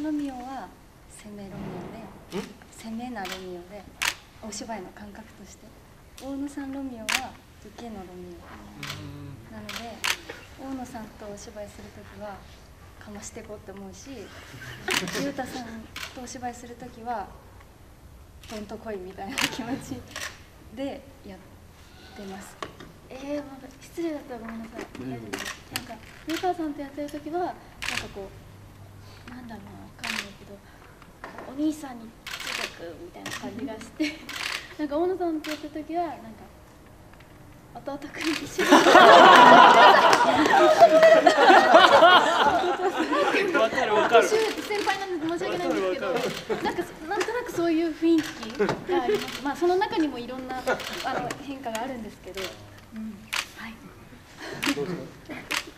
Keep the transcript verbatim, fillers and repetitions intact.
ロミオは攻めロミオで、攻めなロミオで、お芝居の感覚として。大野さんロミオは受けのロミオなので、大野さんとお芝居するときはかましていこうって思うし、裕太さんとお芝居するときはどんと来いみたいな気持ちでやってます。えー、なんか失礼だったらごめんなさい。大丈夫です。なんか裕太さんとやってるときはなんかこうなんだろうな、わかんないけどお兄さんについてくみたいな感じがしてなんか大野さんとやってるときはなんか弟くん一緒にわかるわかる。 先輩なんで申し訳ないんですけど、なんかなんとなくそういう雰囲気があります。まあその中にもいろんなあの変化があるんですけど、うん、はい。